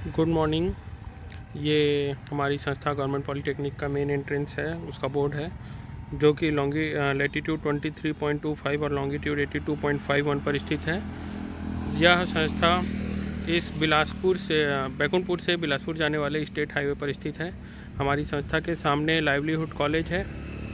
Good morning. ये हमारी संस्था गवर्नमेंट पॉलीटेक्निक का मेन एंट्रेंस है, उसका बोर्ड है जो कि लैटीट्यूड 23.25 और लॉन्गिट्यूड 82.51 पर स्थित है। यह संस्था इस बैकुंठपुर से बिलासपुर जाने वाले स्टेट हाईवे पर स्थित है। हमारी संस्था के सामने लाइवलीहुड कॉलेज है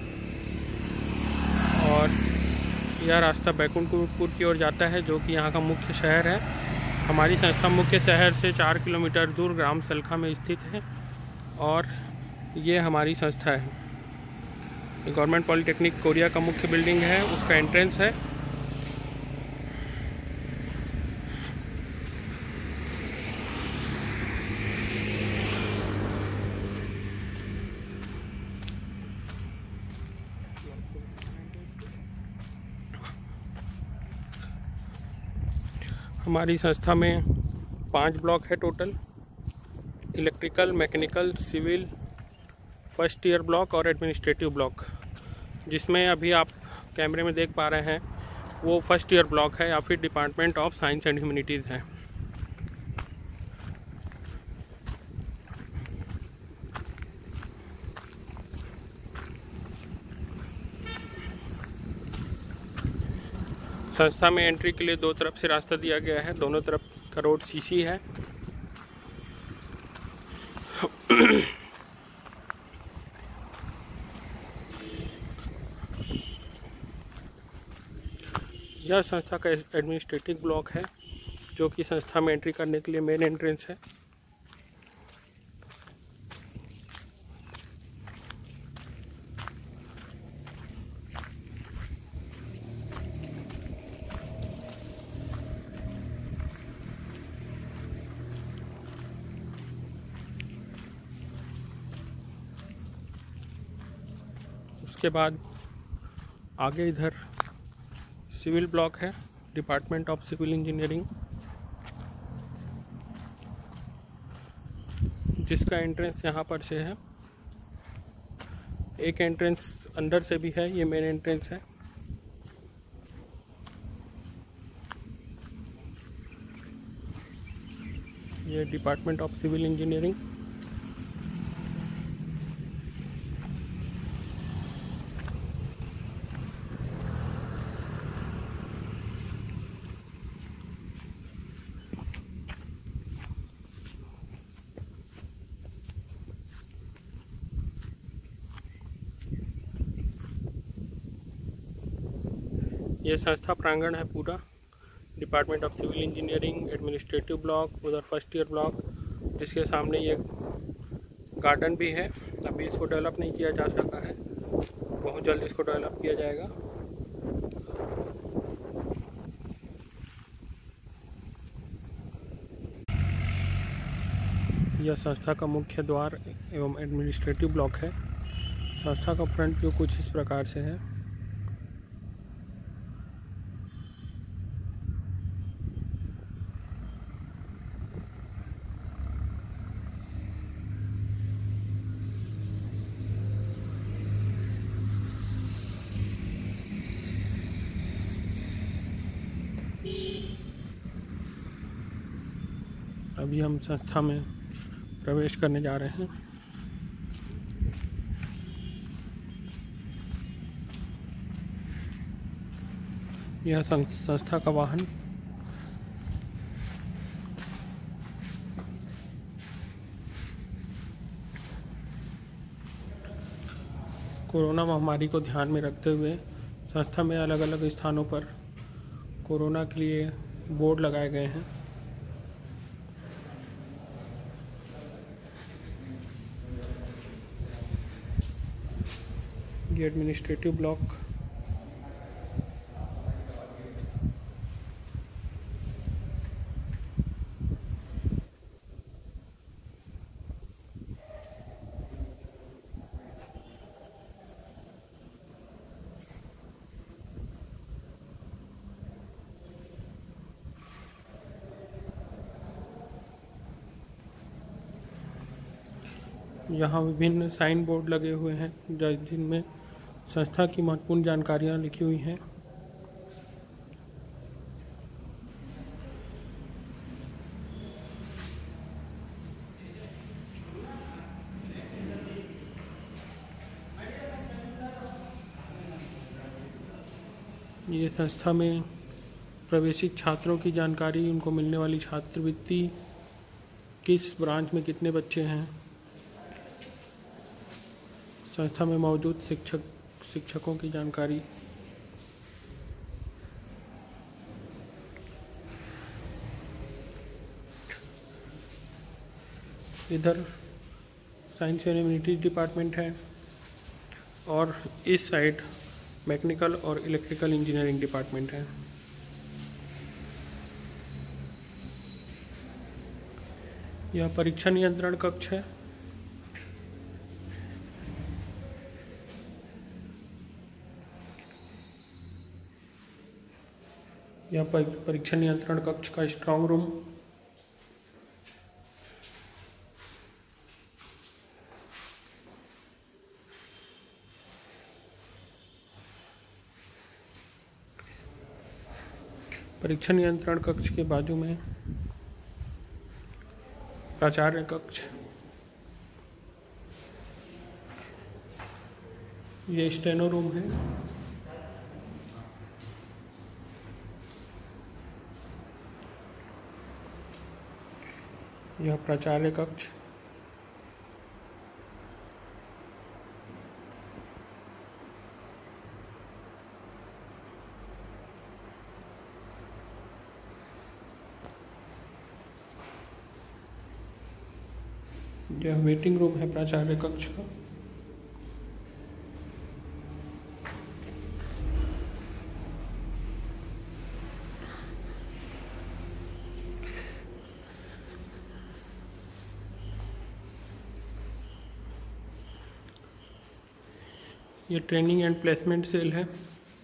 और यह रास्ता बैकुंठपुर की ओर जाता है जो कि यहाँ का मुख्य शहर है। हमारी संस्था मुख्य शहर से 4 किलोमीटर दूर ग्राम सलखा में स्थित है और ये हमारी संस्था है। गवर्नमेंट पॉलीटेक्निक कोरिया का मुख्य बिल्डिंग है, उसका एंट्रेंस है। हमारी संस्था में 5 ब्लॉक है total: electrical, mechanical, civil, first year block और एडमिनिस्ट्रेटिव ब्लॉक। जिसमें अभी आप कैमरे में देख पा रहे हैं वो फर्स्ट ईयर ब्लॉक है या फिर department of science and humanities है। संस्था में एंट्री के लिए 2 तरफ से रास्ता दिया गया है, दोनों तरफ का रोड सीसी है। यह संस्था का एडमिनिस्ट्रेटिव ब्लॉक है जो कि संस्था में एंट्री करने के लिए मेन एंट्रेंस है। उसके बाद आगे इधर सिविल ब्लॉक है, डिपार्टमेंट ऑफ सिविल इंजीनियरिंग, जिसका एंट्रेंस यहाँ पर से है। एक एंट्रेंस अंदर से भी है, ये मेन एंट्रेंस है। ये डिपार्टमेंट ऑफ सिविल इंजीनियरिंग। ये संस्था प्रांगण है पूरा, department of civil engineering, administrative block, उधर फर्स्ट ईयर ब्लॉक, जिसके सामने ये गार्डन भी है। अभी इसको डेवलप नहीं किया जा सका है, बहुत जल्द इसको डेवलप किया जाएगा। यह संस्था का मुख्य द्वार एवं एडमिनिस्ट्रेटिव ब्लॉक है। संस्था का फ्रंट व्यू कुछ इस प्रकार से है। अभी हम संस्था में प्रवेश करने जा रहे हैं। यह संस्था का वाहन। कोरोना महामारी को ध्यान में रखते हुए संस्था में अलग अलग स्थानों पर कोरोना के लिए बोर्ड लगाए गए हैं। ये एडमिनिस्ट्रेटिव ब्लॉक। यहाँ विभिन्न साइन बोर्ड लगे हुए हैं जिनमें संस्था की महत्वपूर्ण जानकारियाँ लिखी हुई हैं। ये संस्था में प्रवेशित छात्रों की जानकारी, उनको मिलने वाली छात्रवृत्ति, किस ब्रांच में कितने बच्चे हैं, संस्था में मौजूद शिक्षकों की जानकारी। इधर साइंस एंड ह्यूमैनिटीज डिपार्टमेंट है और इस साइड मैकेनिकल और इलेक्ट्रिकल इंजीनियरिंग डिपार्टमेंट है। यह परीक्षा नियंत्रण कक्ष है। यह परीक्षा नियंत्रण कक्ष का स्ट्रांग रूम। परीक्षा नियंत्रण कक्ष के बाजू में प्राचार्य कक्ष। ये स्टेनो रूम है। यह प्राचार्य कक्ष। यह वेटिंग रूम है प्राचार्य कक्ष का। ये ट्रेनिंग एंड प्लेसमेंट सेल है।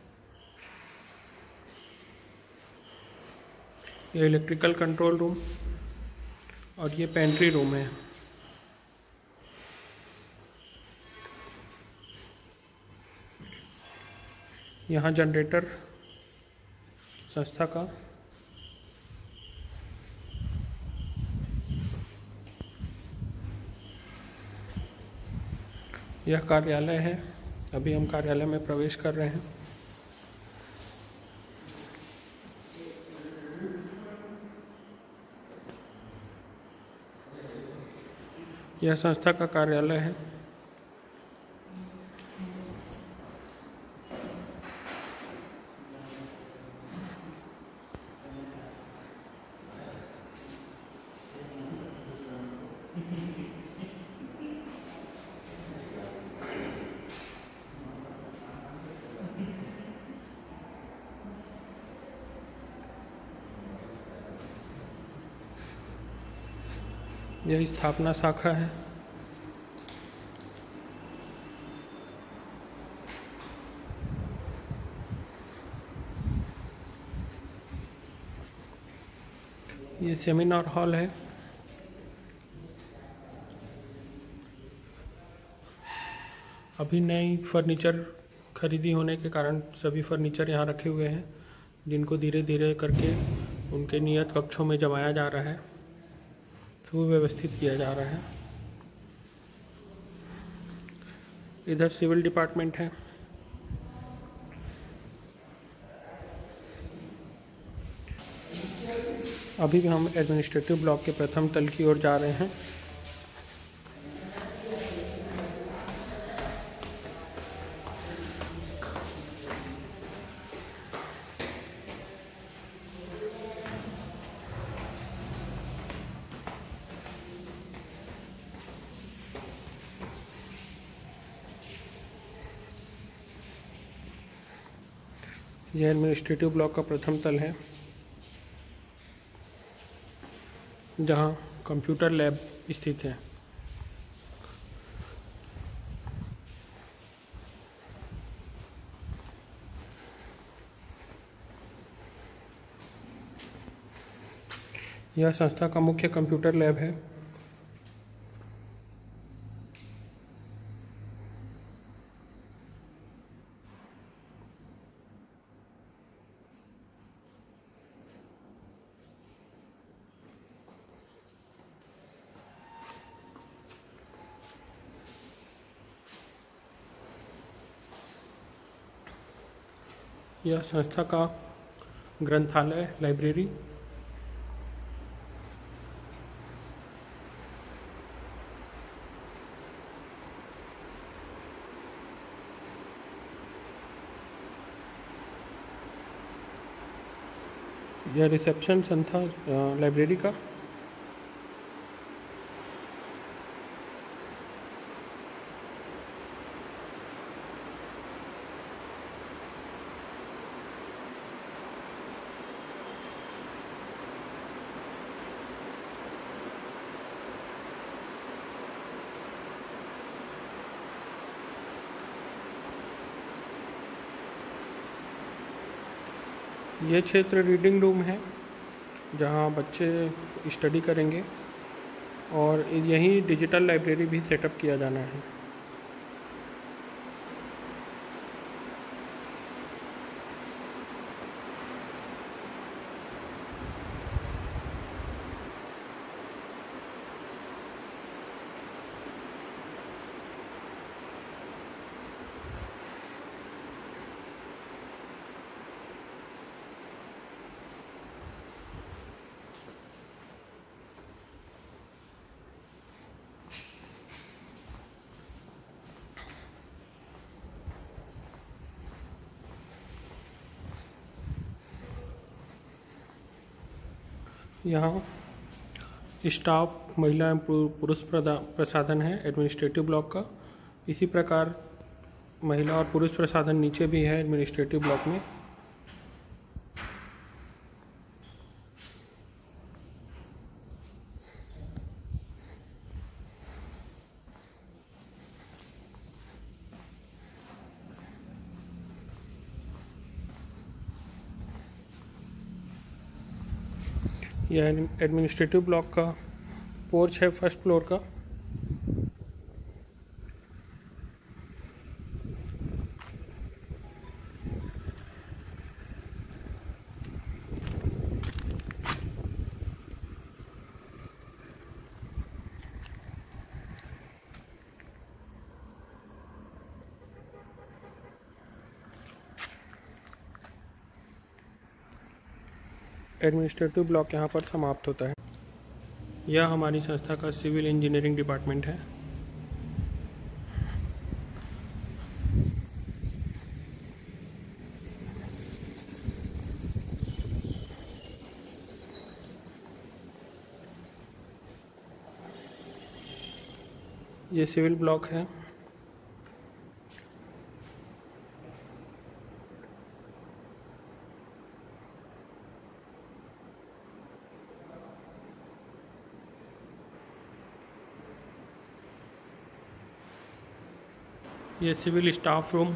ये इलेक्ट्रिकल कंट्रोल रूम और ये पेंट्री रूम है। यहाँ जनरेटर संस्था का। यह कार्यालय है। अभी हम कार्यालय में प्रवेश कर रहे हैं। यह संस्था का कार्यालय है। यह स्थापना शाखा है। ये सेमिनार हॉल है। अभी नई फर्नीचर खरीदी होने के कारण सभी फर्नीचर यहाँ रखे हुए हैं, जिनको धीरे धीरे करके उनके नियत कक्षों में जमाया जा रहा है, सुव्यवस्थित किया जा रहा है। इधर सिविल डिपार्टमेंट है। अभी भी हम एडमिनिस्ट्रेटिव ब्लॉक के प्रथम तल की ओर जा रहे हैं। यह एडमिनिस्ट्रेटिव ब्लॉक का प्रथम तल है, जहां कंप्यूटर लैब स्थित है। यह संस्था का मुख्य कंप्यूटर लैब है। यह संस्था का ग्रंथालय लाइब्रेरी। यह रिसेप्शन संस्था लाइब्रेरी का। ये क्षेत्र रीडिंग रूम है जहाँ बच्चे स्टडी करेंगे और यहीं डिजिटल लाइब्रेरी भी सेटअप किया जाना है। यहाँ स्टाफ महिला एवं पुरुष प्रसाधन है एडमिनिस्ट्रेटिव ब्लॉक का। इसी प्रकार महिला और पुरुष प्रसाधन नीचे भी है एडमिनिस्ट्रेटिव ब्लॉक में। यह एडमिनिस्ट्रेटिव ब्लॉक का पोर्च है फर्स्ट फ्लोर का। एडमिनिस्ट्रेटिव ब्लॉक यहाँ पर समाप्त होता है। यह हमारी संस्था का सिविल इंजीनियरिंग डिपार्टमेंट है। ये सिविल ब्लॉक है। ये सिविल स्टाफ रूम।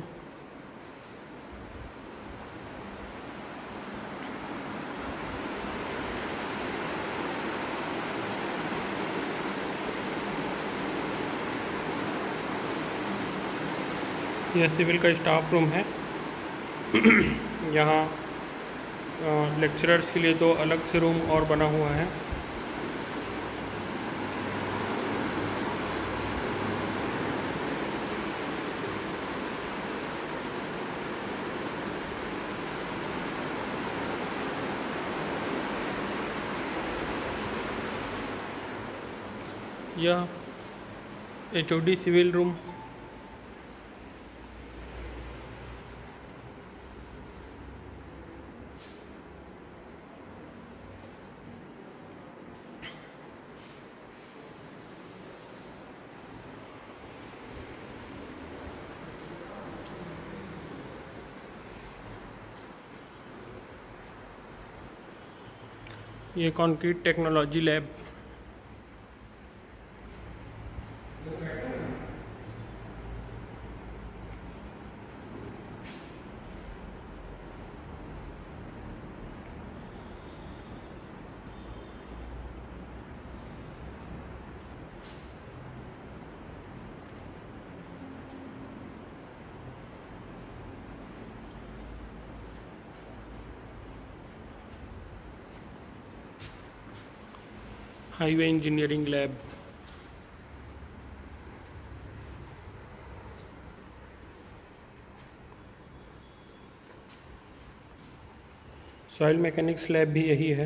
यह सिविल का स्टाफ रूम है। यहाँ लेक्चरर्स के लिए तो अलग से रूम और बना हुआ है। यह HOD सिविल रूम। ये concrete technology lab. Highway engineering lab. Soil mechanics lab भी यही है।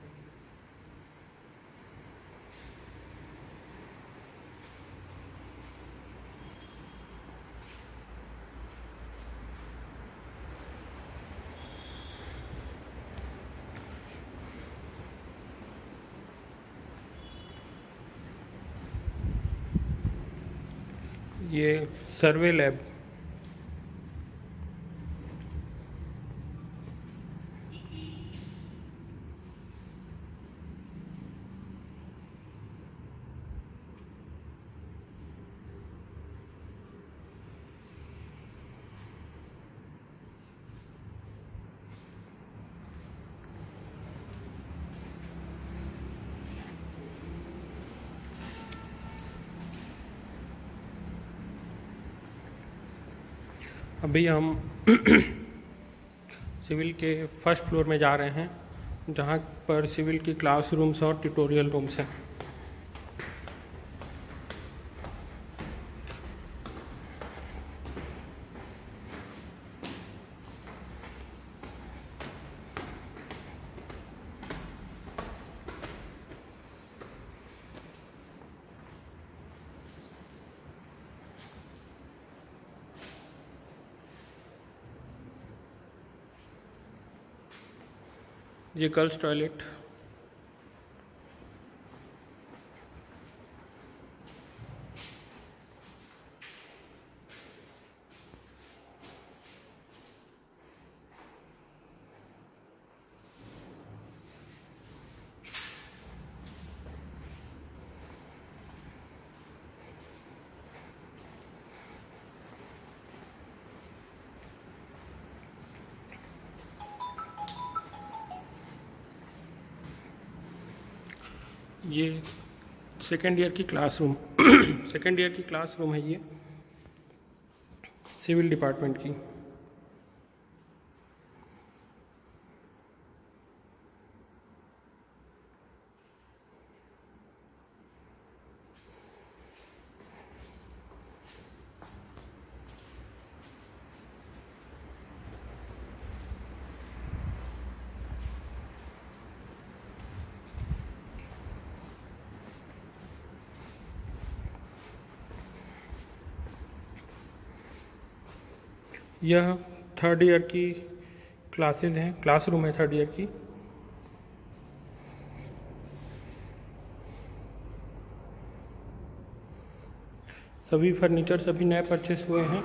ये सर्वे लैब। अभी हम सिविल के फर्स्ट फ्लोर में जा रहे हैं, जहाँ पर सिविल की क्लासरूम्स और ट्यूटोरियल रूम्स हैं। ये गर्ल्स टॉयलेट। ये सेकेंड ईयर की क्लासरूम सेकेंड ईयर की क्लासरूम है ये सिविल डिपार्टमेंट की। यह थर्ड ईयर की क्लासेज हैं, क्लासरूम है थर्ड ईयर की। सभी फर्नीचर सभी नए परचेस हुए हैं।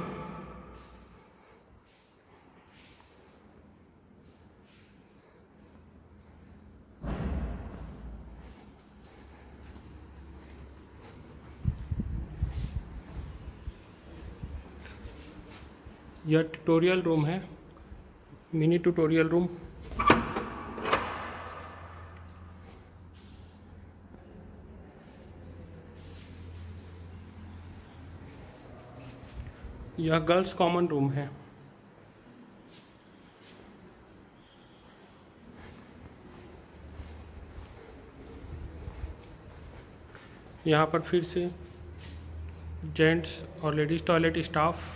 यह ट्यूटोरियल रूम है, मिनी ट्यूटोरियल रूम। यह गर्ल्स कॉमन रूम है। यहाँ पर फिर से जेंट्स और लेडीज टॉयलेट स्टाफ।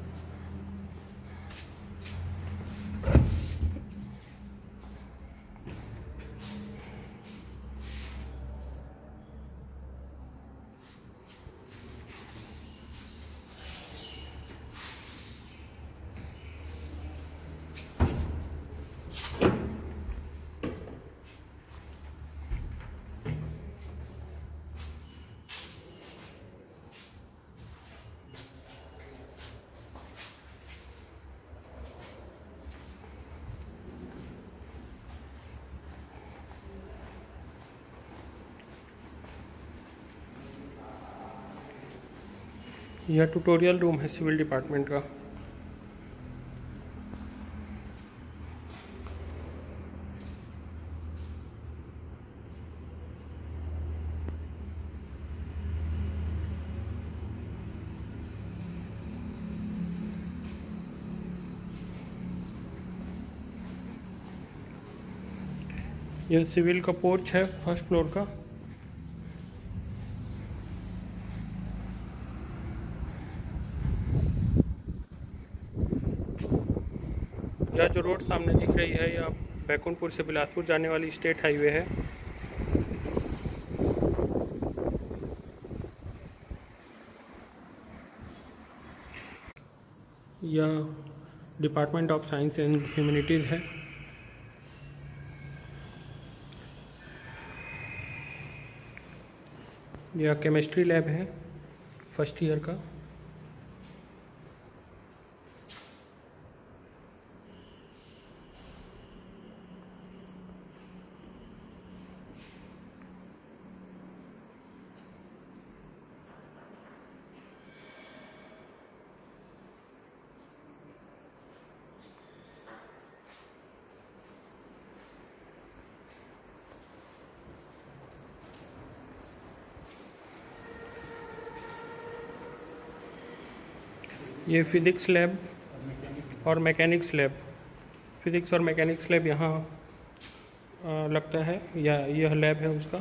यह ट्यूटोरियल रूम है सिविल डिपार्टमेंट का। यह सिविल का पोर्च है फर्स्ट फ्लोर का। यह जो रोड सामने दिख रही है, यह बैकुंठपुर से बिलासपुर जाने वाली स्टेट हाईवे है। यह department of science and humanities है। यह केमिस्ट्री लैब है फर्स्ट ईयर का। ये फिज़िक्स लैब और मैकेनिक्स लैब, फिज़िक्स और मैकेनिक्स लैब यहाँ लगता है, या यह लैब है उसका।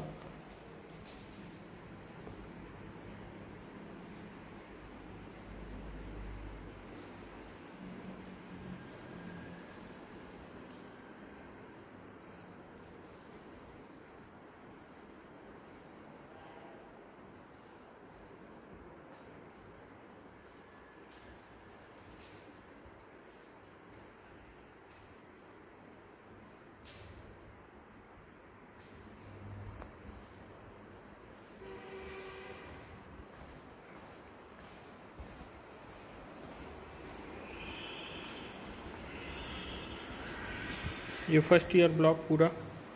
ये फर्स्ट ईयर ब्लॉक पूरा।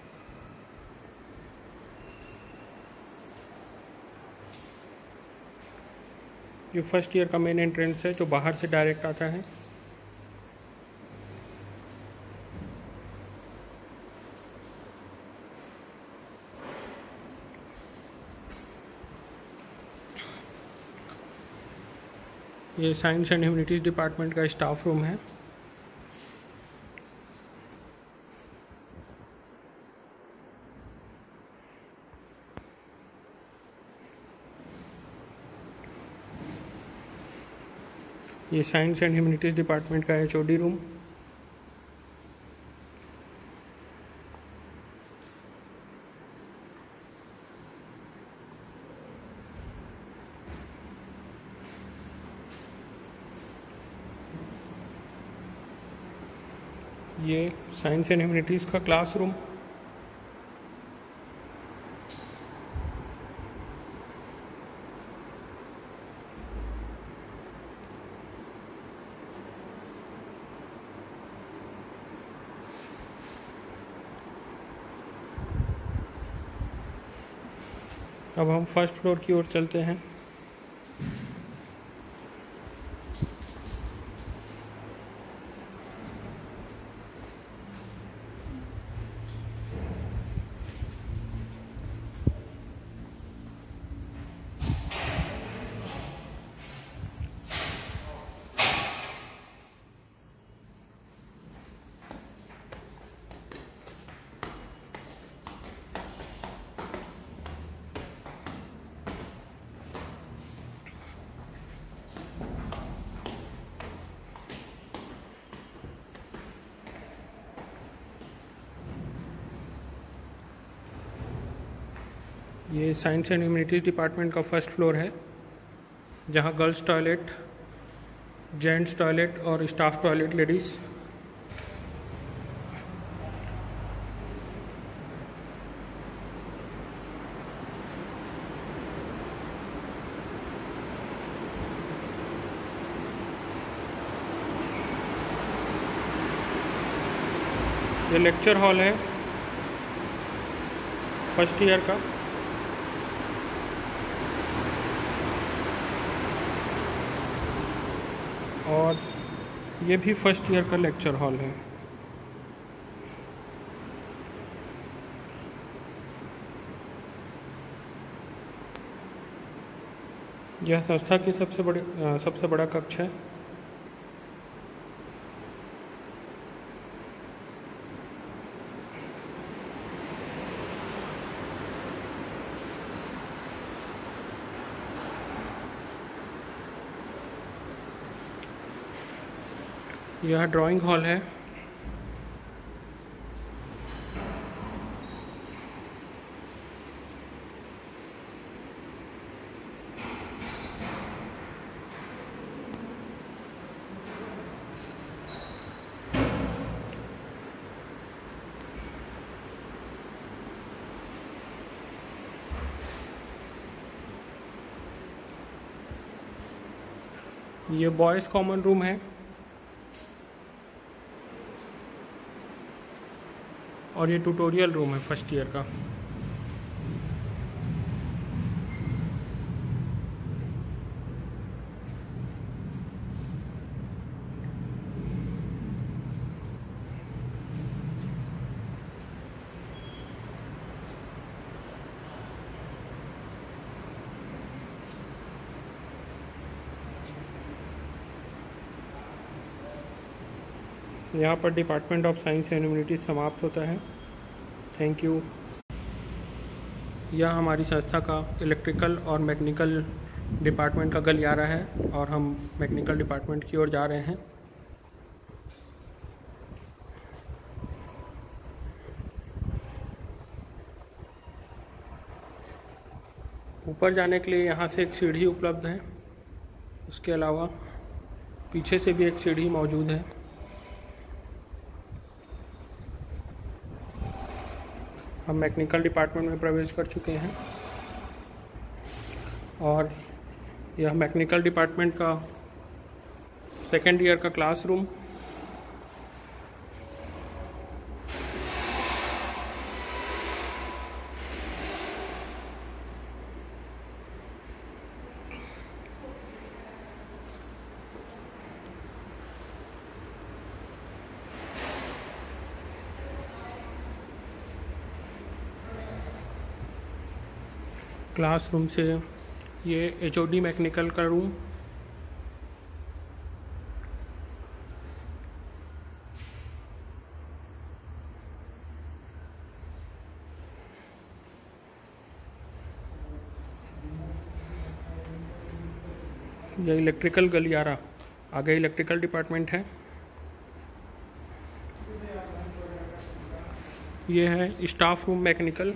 ये फर्स्ट ईयर का मेन एंट्रेंस है जो बाहर से डायरेक्ट आता है। ये साइंस एंड ह्यूमैनिटीज़ डिपार्टमेंट का स्टाफ रूम है। ये साइंस एंड ह्यूमैनिटीज़ डिपार्टमेंट का HOD रूम। ये साइंस एंड ह्यूमैनिटीज़ का क्लासरूम। अब हम फर्स्ट फ्लोर की ओर चलते हैं। ये साइंस एंड ह्यूमैनिटीज़ डिपार्टमेंट का फर्स्ट फ्लोर है, जहाँ गर्ल्स टॉयलेट, जेंट्स टॉयलेट और स्टाफ टॉयलेट लेडीज़। ये लेक्चर हॉल है फर्स्ट ईयर का। और ये भी फर्स्ट ईयर का लेक्चर हॉल है। यह संस्था की सबसे बड़ा कक्ष है। यह ड्राइंग हॉल है। ये बॉयज़ कॉमन रूम है और ये ट्यूटोरियल रूम है फर्स्ट ईयर का। यहाँ पर department of science and humanities समाप्त होता है। Thank you. यह हमारी संस्था का इलेक्ट्रिकल और मैकेनिकल डिपार्टमेंट का गलियारा है और हम मैकेनिकल डिपार्टमेंट की ओर जा रहे हैं। ऊपर जाने के लिए यहाँ से एक सीढ़ी उपलब्ध है। उसके अलावा पीछे से भी एक सीढ़ी मौजूद है। हम मैकेनिकल डिपार्टमेंट में प्रवेश कर चुके हैं और यह मैकेनिकल डिपार्टमेंट का सेकेंड ईयर का क्लासरूम। क्लासरूम से ये HOD मैकेनिकल का रूम। यह इलेक्ट्रिकल गलियारा, आगे इलेक्ट्रिकल डिपार्टमेंट है। ये है स्टाफ रूम मैकेनिकल।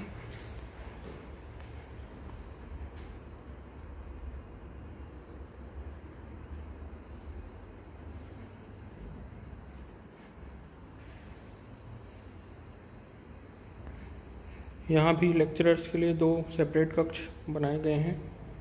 यहाँ भी लेक्चरर्स के लिए 2 सेपरेट कक्ष बनाए गए हैं।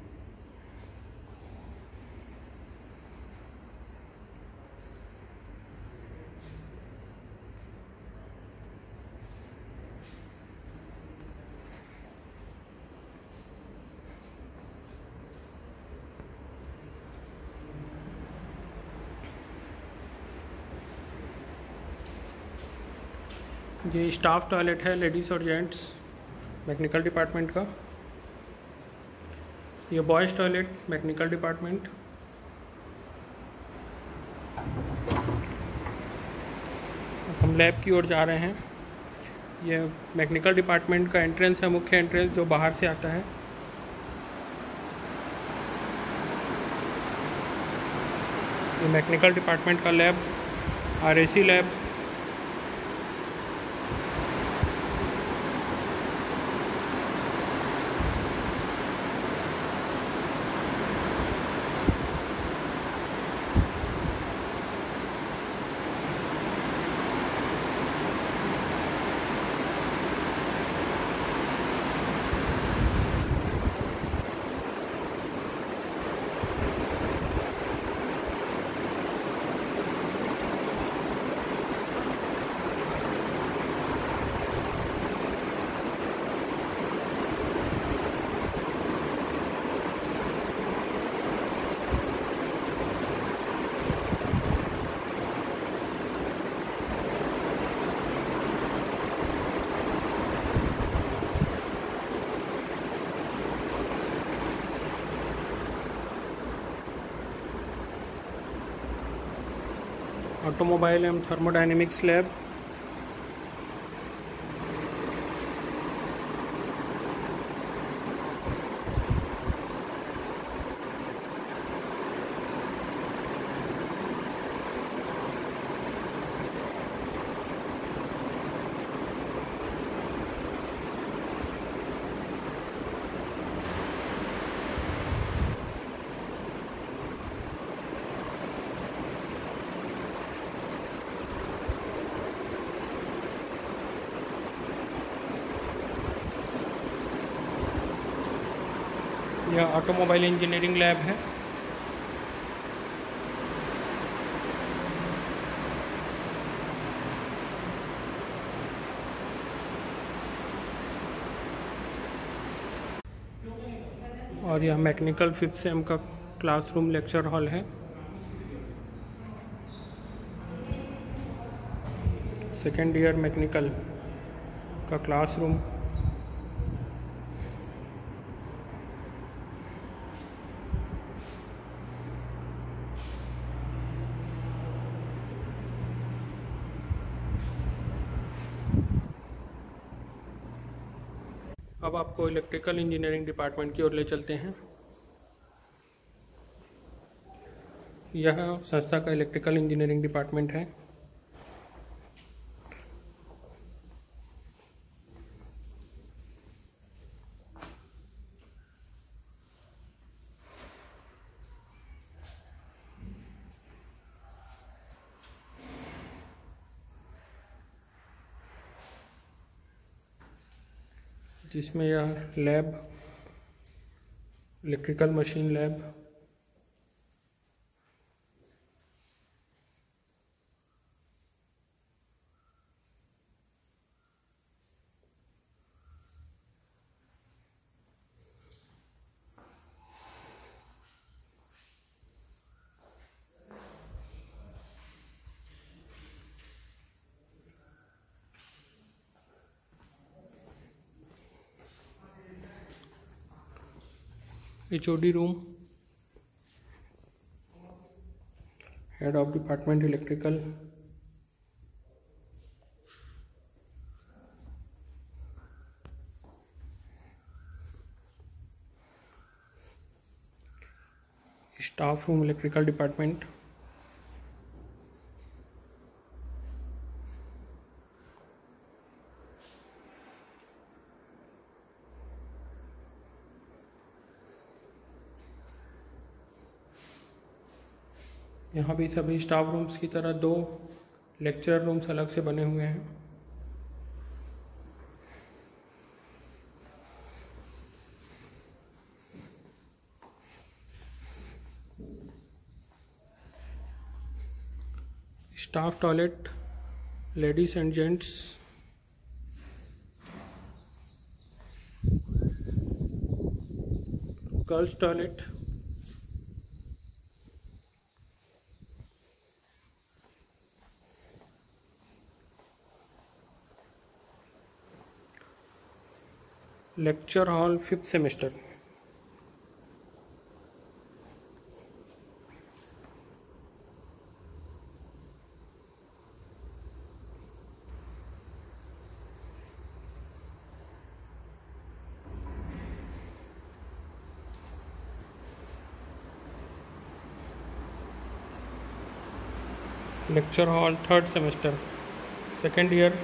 ये स्टाफ टॉयलेट है लेडीज़ और जेंट्स मैकेनिकल डिपार्टमेंट का। ये बॉयज़ टॉयलेट मैकेनिकल डिपार्टमेंट। हम लैब की ओर जा रहे हैं। ये मैकेनिकल डिपार्टमेंट का एंट्रेंस है, मुख्य एंट्रेंस जो बाहर से आता है। ये मैकेनिकल डिपार्टमेंट का लैब RAC लैब। ऑटोमोबाइल एवं थर्मोडायनेमिक्स लैब। यह ऑटोमोबाइल इंजीनियरिंग लैब है। और यह मैकेनिकल 5th सेम का क्लासरूम लेक्चर हॉल है। सेकेंड ईयर मैकेनिकल का क्लासरूम। अब आपको इलेक्ट्रिकल इंजीनियरिंग डिपार्टमेंट की ओर ले चलते हैं। यह संस्था का इलेक्ट्रिकल इंजीनियरिंग डिपार्टमेंट है। जिसमें यह lab, electrical machine lab, HOD room, head of department electrical, staff room electrical department, यहाँ भी सभी स्टाफ रूम्स की तरह 2 लेक्चर रूम्स अलग से बने हुए हैं। Staff toilet, ladies and gents, girls toilet, lecture hall 5th semester. Lecture hall 3rd semester, second year.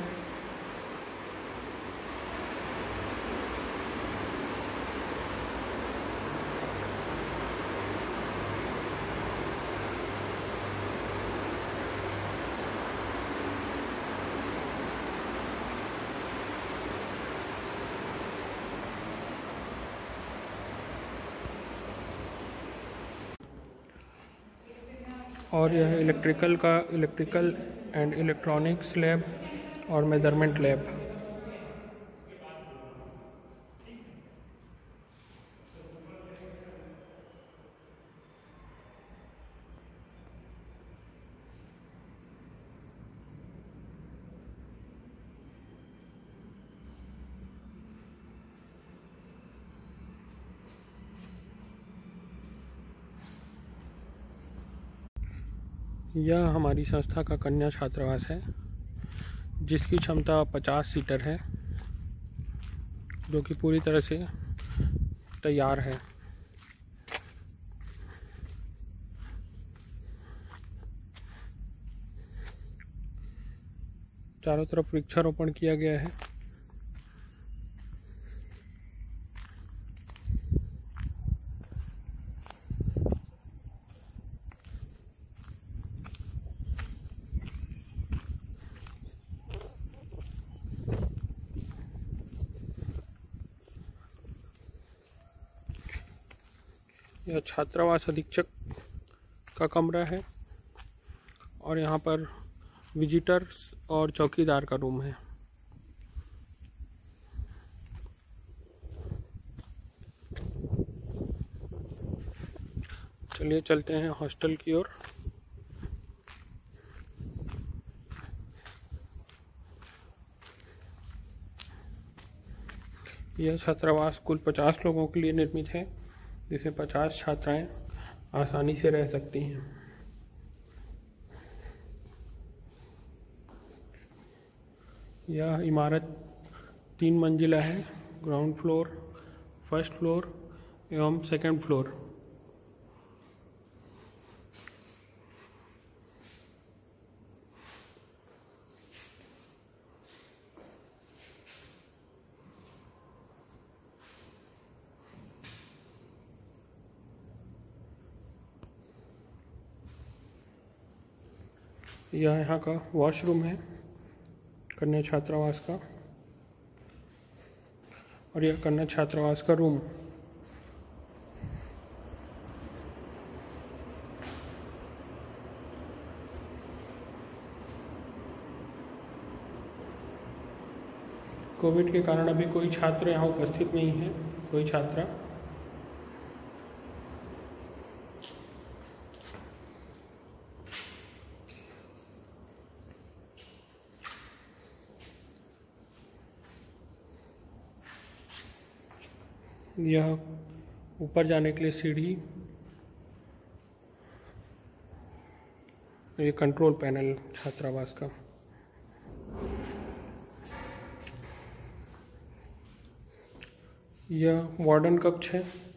और यह इलेक्ट्रिकल एंड इलेक्ट्रॉनिक्स लैब और मेजरमेंट लैब। यह हमारी संस्था का कन्या छात्रावास है, जिसकी क्षमता 50 सीटर है, जो कि पूरी तरह से तैयार है। चारों तरफ वृक्षारोपण किया गया है। यह छात्रावास अधीक्षक का कमरा है और यहाँ पर विजिटर्स और चौकीदार का रूम है। चलिए चलते हैं हॉस्टल की ओर। यह छात्रावास कुल 50 लोगों के लिए निर्मित है, जिसमें 50 छात्राएं आसानी से रह सकती हैं। यह इमारत 3 मंजिला है, ग्राउंड फ्लोर, फर्स्ट फ्लोर एवं सेकंड फ्लोर। यह यहाँ का वॉशरूम है कन्या छात्रावास का, और यह कन्या छात्रावास का रूम। कोविड के कारण अभी कोई छात्र यहाँ उपस्थित नहीं है, कोई छात्रा। यह ऊपर जाने के लिए सीढ़ी, ये कंट्रोल पैनल छात्रावास का। यह वार्डन कक्ष है।